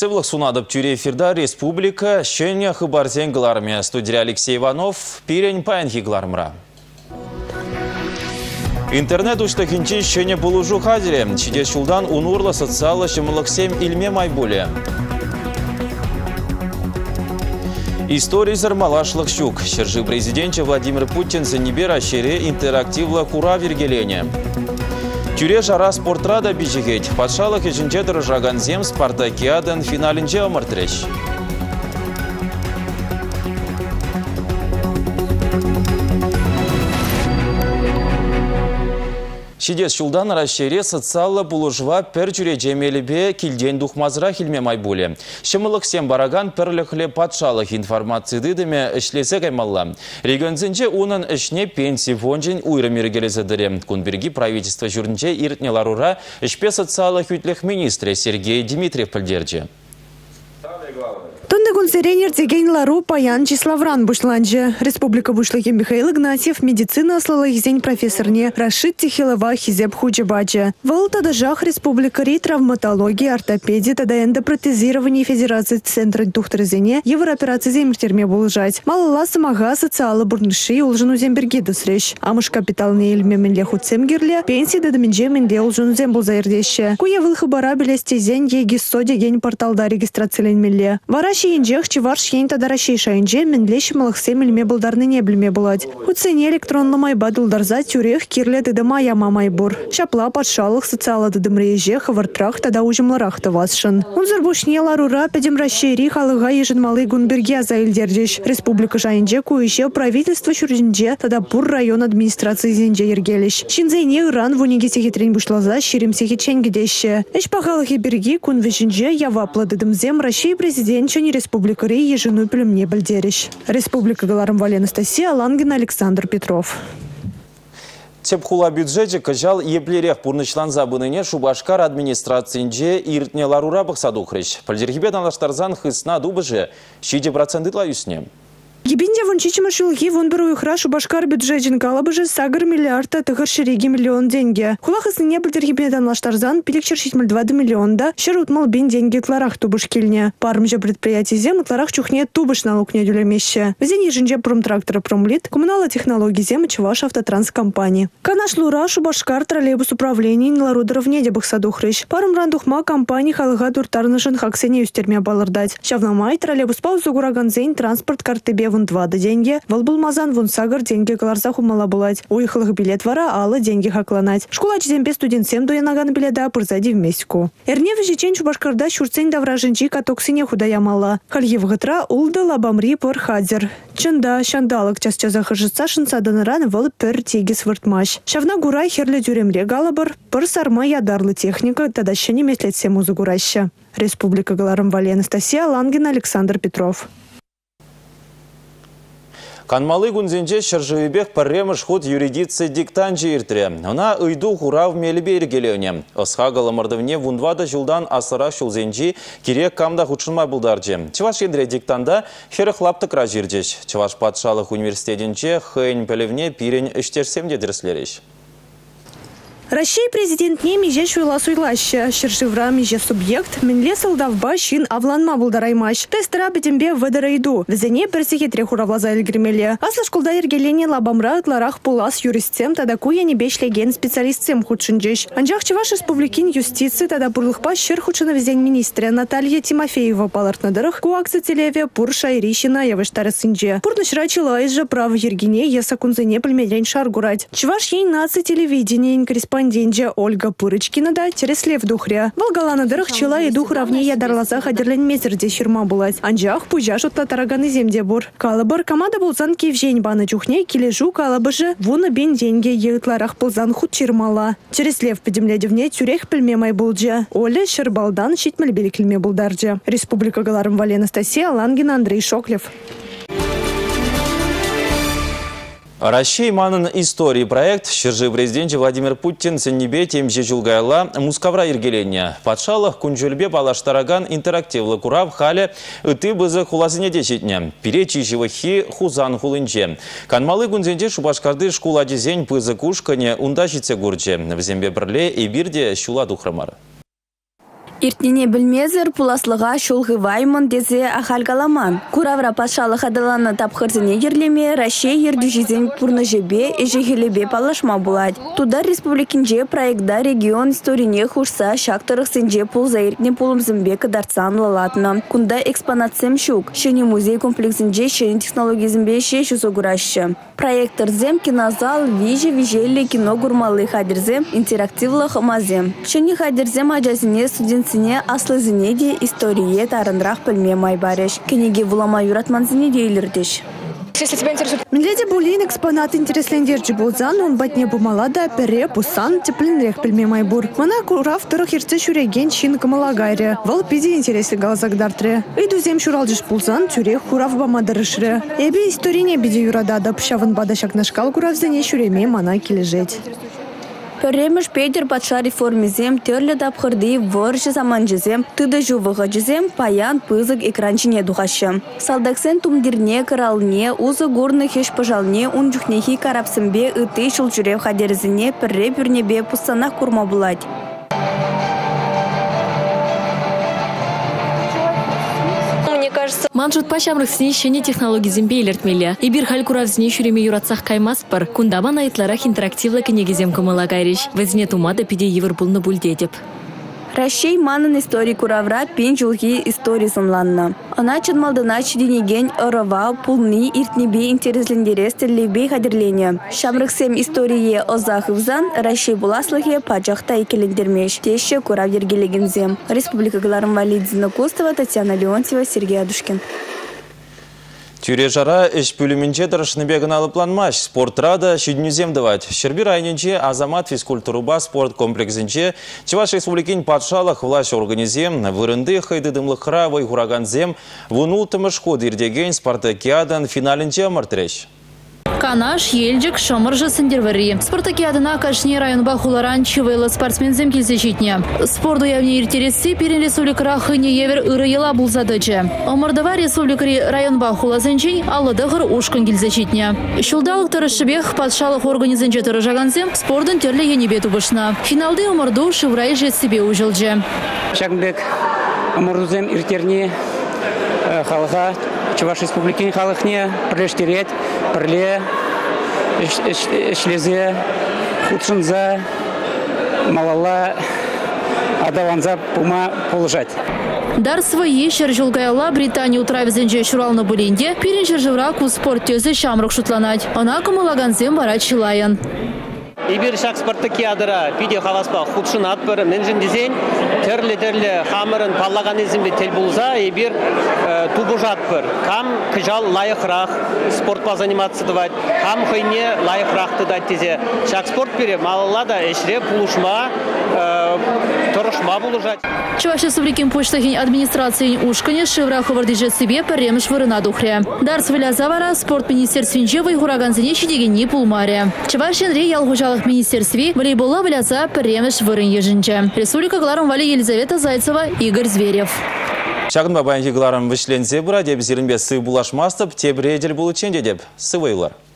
Сывлық сунадып тюре эфирда республика шене хыбарзен гларме. Студия Алексей Иванов, пирень паянхи глармра. Интернет уштахинчи шене булужу хадире. Чиде шулдан унурла социалы шымылық 7 илме майбуле. Истории зармалашлых щук. Шержи президенте Владимир Путин за небера шере интерактивла кура вергелене. Тюре жара спортрада бижигет. Патшалық ежінже дұрыжаған зем спартакиадан финалінже омыртреш. Шидес шулдан расшире социалы булужва пер жүре жемелебе килден духмазра хилме майбуле. Шымылық сем бараган перліхле патшалық информации дыдыме ішлесе каймалла. Регионзінже унын ішне пенсии фонжен уйрымер келезедіре. Кунберги правительство жүрінже иртнеларура ішпе социалық үтліх министре Сергей Дмитриев пілдерже. Тонны гульзеренер деген лару паян числавран бушланже. Республика бушлыхи Михаил Игнатьев медицина аслалахизень профессорне Рашид Тихилова хизеп худжебаче. Вал тадажах республикари травматологии, ортопедии, тада эндопротезирование Федерации центра тухтырзене еврооперации земертерме булжать. Малала самага социалы бурныши улжыну земберги досрещ. Амыш капиталны ильме менле хуцемгерле, пенсии дадаминже менле улжыну зембулзаирдеще. Куя вылхыбара белестезень егиссо деген порталда регистрациялен менле. Вараш Инжех чеварш ень тадаращей шайнже менлещи малахсе мельме булдарны не блеме булать. Хуцене электронно майба дулдарза тюрех кирле дыдыма яма майбур. Шапла патшалых социала дыдымреже хавартрах тада ужимларах тавасшын. Унзыр бушне ларура педем расшири халыга ежин малый гунберге заилдердеш. Республика шайнже куище правительство шуринже тада бур район администрации зенже ергелеш. Шинзейне Иран в униге сехитрень бушлаза щирим сехиченгедеще. Эш пахалахи берги кунвешинже явапла дыдымзем России президент республикари ежину племне бальдерищ. Республика Галармвали Анастасия Лангина Александр Петров. Тепхула бюджете кажал еплерех пурнычлан забыныне Шубашкар администрациинже иртне ларура бақсадухрыш. Пальдергебет алаштарзан хысна дубыжы 6% лаюсне. Ебинде вон чичима шилхи вон беру ихра Шубашкар бюджетин калабыжы сагыр миллиарда тыгыр шереги миллион деньги. Хулахасы не пальдергебетан лаштарзан пиликчер 6,2 миллионда шерутмал бин деньги тларах тубыш кильне. Пармже предприятий зем тларах чухне тубыш налог не дюлемеще. Везень ежинже промтрактора промлит, коммунала технологии зем Чуваш автотранс компании. Канаш лура Шубашкар троллейбус управлений нларудеров недебых садухрыш. Парм рандухма компании халыга дуртарнышын хаксене юстерме балырдать. Шавнамай троллейбус паузу гураганзень транспорт картебе вон 2 деньги, волбулмазан вон сагар деньги кларзаху мала булать. Уехалых билет вара, ала деньги хакланать. Школа чизембе студентсем дуянаган биледа пырзади в месяку. Эрне вежечень Шубашкарда шурцень давраженчи катоксине худая мала. Хальев гатра улда лабамри пор хадзер. Чанда шандалык час-часа хажыца шынсаданыран вал пер тегис выртмаш. Шавна гурай херле дюремле галабар, пыр сарма ядарлы техника, тадаща не меслетсе музы гураща. Республика Галармвали Анастасия Лангина Александр Петров. Канмалы гунзенже шаржывебех парремыш ход юридиция диктанжи иртре. Она уйду хурав мелебе иргелене. Осхагала мордовне вунвада жылдан асыра шулзенжи кирек камда худшынмай булдаржи. Чуваш ендре диктанда херых лаптык разжирдеш. Чуваш патшалық университетінче хэнь пелевне пирень іштерсем дедірслереш. Россия президент не меже шуйла суйлаща. Шершивра меже субъект менле солдавба шин авланма булдараймаш. Тестера бедембе выдарайду. Везене персихи трехуравлаза эльгримеле. Асла школда ергелене лабамра тларах пулас юристем тада куя не бешлеген специалистем худшинджеш. Анжах Чуваш республикин юстиции тада бурлыхпа шер худшина везень министра Наталья Тимофеева палартнадырых куакса телеве пурша ирищина явыштарысынже. Пурнышрачила изжа прав ергене есакунзене пельмедрень шаргурать. Чуваш ей наци телевидение корреспондент Ольга Пырычкина да тереслев духря. Волгалана дырых чила и дух равнее ядарлаза хадерлен мезерде ширма булать. Анжах пужаш от татараганы земде бур. Калабар команда булзан кивжень баны чухне килежу калабыжы вуна бен деньги еутларах булзан худ чирмала. Тереслев подемледевне тюрех пельмемай булджа. Оля Шербалдан щитмель беликельме булдарджа. Республика Галармвали Анастасия Лангина Андрей Шоклев. Россия манын истории проект шержи президенте Владимир Путин сеннебе темже жылгайла мускавра иргеленне. Патшалық күнжөлбе балаштараган интерактивлы курав хале ыты бызы хуласыне дешетне. Перечи живахи хузан хулынче. Канмалы күнзенде Шубашкарды школа дезень бызы кушкане унда житсе гурче. В зембе бірле и бирде шула духрамар. Иртнине білмезір пуласлыға шулғы ваймын дезе ахалгаламан. Куравра патшалы хадаланы тапқырзыне ерлеме, Рашей ердюжизен пурны жебе, ежегелебе палашма булад. Туда республикинже проектда регион историне хушса шактырық сенже пулза иртне пулымзымбе кадарцан лалатына. Кунда экспонатсем шук, шыне музей комплексинже шыне технологизмбе шешу согуращы. Проекторзем кинозал вижелі кино гурмалы хадерзем интерактивлық мазем. Шыне хадерзем ажазине студентсине аслызыне де историе тарынрақ пілме майбарыш. Кенеге вулама юратманзыне дейлірдіш. Миледи булин экспонат интереслендерджи болзан, он батне бумалада пере пусан тепленрех пельме майбур. Мана курав тұрық ерте шүреген чин кымалагайре. Вал пиде интересли галзагдартре. Идузем шуралжиш пулзан тюрех курав бамадарышре. Эбе историне биде юрадада пшавын бадашак нашкал куравзене шүреме мана кележеть. Перемеш Петер патша реформизем, терлі тапқырды варшы заманжызем, тыды жувығы жызем, паян пызык экранчине дұғашы. Салдаксен тумдирне, кыралне, узы горны хеш пожалне, унжухнехи карапсымбе, ыты шул жүрев хадерзіне, перре пүрнебе пұссанақ курма бұлад. Манжут пашамрық сіне технологии зембе елертмелі. Ибір хал куравзіне шүреме юратсақ каймас бар. Кундабан айтларах интерактивлы кенегізем кымыла кайрыш. Везіне тумады пиде евір бұлны бүлдедіп. Рашей манын истории куравра пен жылги истории санланна. Она чынмалдына чиденеген ырыва пулны иртнебе интереслендерес терлебе хадерлене. Шамрықсем историе озахывзан Рашей буласлыхе пачақта екелендермеш. Теші курав ергелегензем. Республика Галарым Валидзина Костова, Татьяна Леонтьева, Сергей Адушкин. Тюре жара эш пүлімінче тұрышыны бегін алыпланмаш. Спортрада шүйдінізем давать. Шербир айненче Азамат физкультуруба спорт комплексінче Чуваш республикин патшалық власть организем вырынды хайдыдымлықыра вайхураганзем вунул тымышқу дирдеген спартакиадан финалінче амыртыреш. Канаш, елджик, шамыржы сендервери. Спартакиадына кашне районба хуларан чывайлы спортсмензем келзешетне. Спорду явне иртересі перен республикара хыне евер ыры ела булзадычы. Омырдава республикари районба хулазенчен алыдығыр ушкын келзешетне. Шулдалық тұрышыбех патшалық организенче тұрыжаганзем спордын терлі енебе тубышна. Финалды омырду шыврай жетсібе ұжылжы. Шагнбек омырдузем иртерне халыға Чуваш республикин халықне бірлештерет, бірле, ішлезе, худшынза, малала, адаванза пума полжать. Дар свои шержулгайла Британия утравизенже шуралны бұленде, переншер жывраку спорт төзі шамрық шутланать. Она кымылаганзем бара чилайын. Ибір шақ спартакиадыра пиде қаласпа худшын атпыр, менжін дезен, терлі хамырын паллаған езімбе тел бұлза, ибір тубы жатпыр. Кам кыжал лайықрақ спорт по заниматься давать, кам хыйне лайықрақты дать тезе. Шақ спорт бере, малыла да эшре пулушма, тұрышма бұлыжать. Чуваш республикин почтахин администрациян ушкане шевра ховардиже себе перемеш вырына духре. Дар свыля завара спорт министерствинже вайхураганзине шидегенне пулмаре. Чуваш енре ялгужалық министерстве волейболла выляза перемеш вырын ежінче. Республика Галарым Вали Елизавета Зайцева, Игорь Зверев. Шағын бабайынки Галарым вышлензе бұра деп зерінбе сы булашмастып, тебіре едел бұлы ченде деп сы вайлар.